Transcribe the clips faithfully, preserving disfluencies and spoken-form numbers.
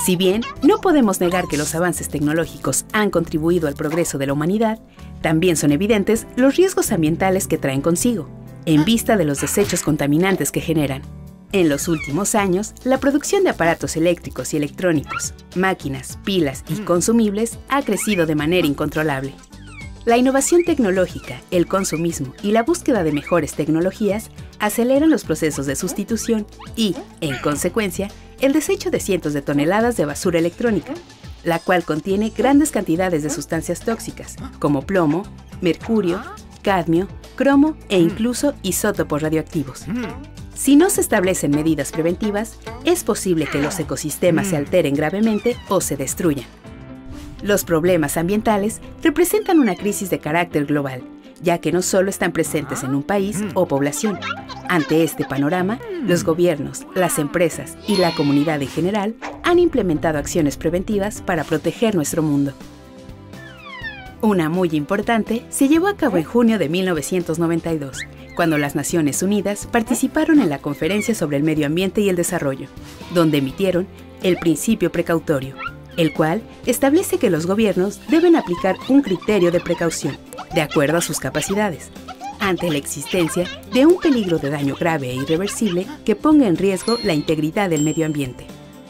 Si bien no podemos negar que los avances tecnológicos han contribuido al progreso de la humanidad, también son evidentes los riesgos ambientales que traen consigo, en vista de los desechos contaminantes que generan. En los últimos años, la producción de aparatos eléctricos y electrónicos, máquinas, pilas y consumibles ha crecido de manera incontrolable. La innovación tecnológica, el consumismo y la búsqueda de mejores tecnologías aceleran los procesos de sustitución y, en consecuencia, el desecho de cientos de toneladas de basura electrónica, la cual contiene grandes cantidades de sustancias tóxicas, como plomo, mercurio, cadmio, cromo e incluso isótopos radioactivos. Si no se establecen medidas preventivas, es posible que los ecosistemas se alteren gravemente o se destruyan. Los problemas ambientales representan una crisis de carácter global, ya que no solo están presentes en un país o población. Ante este panorama, los gobiernos, las empresas y la comunidad en general han implementado acciones preventivas para proteger nuestro mundo. Una muy importante se llevó a cabo en junio de mil novecientos noventa y dos, cuando las Naciones Unidas participaron en la Conferencia sobre el Medio Ambiente y el Desarrollo, donde emitieron el Principio Precautorio, el cual establece que los gobiernos deben aplicar un criterio de precaución, de acuerdo a sus capacidades, ante la existencia de un peligro de daño grave e irreversible que ponga en riesgo la integridad del medio ambiente.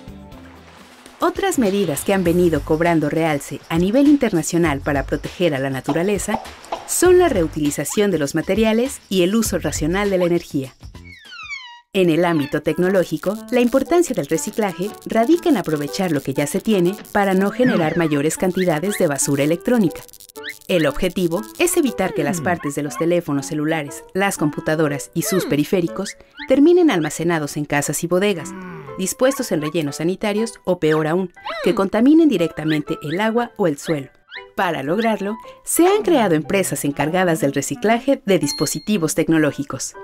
Otras medidas que han venido cobrando realce a nivel internacional para proteger a la naturaleza son la reutilización de los materiales y el uso racional de la energía. En el ámbito tecnológico, la importancia del reciclaje radica en aprovechar lo que ya se tiene para no generar mayores cantidades de basura electrónica. El objetivo es evitar que las partes de los teléfonos celulares, las computadoras y sus periféricos terminen almacenados en casas y bodegas, dispuestos en rellenos sanitarios o, peor aún, que contaminen directamente el agua o el suelo. Para lograrlo, se han creado empresas encargadas del reciclaje de dispositivos tecnológicos.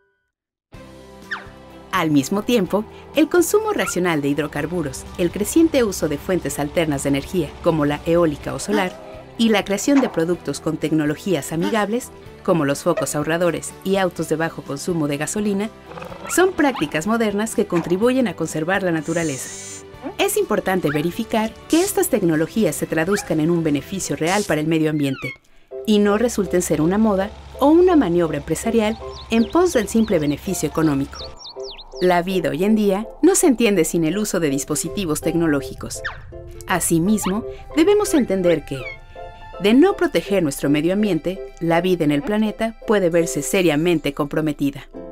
Al mismo tiempo, el consumo racional de hidrocarburos, el creciente uso de fuentes alternas de energía, como la eólica o solar, y la creación de productos con tecnologías amigables, como los focos ahorradores y autos de bajo consumo de gasolina, son prácticas modernas que contribuyen a conservar la naturaleza. Es importante verificar que estas tecnologías se traduzcan en un beneficio real para el medio ambiente y no resulten ser una moda o una maniobra empresarial en pos del simple beneficio económico. La vida hoy en día no se entiende sin el uso de dispositivos tecnológicos. Asimismo, debemos entender que, de no proteger nuestro medio ambiente, la vida en el planeta puede verse seriamente comprometida.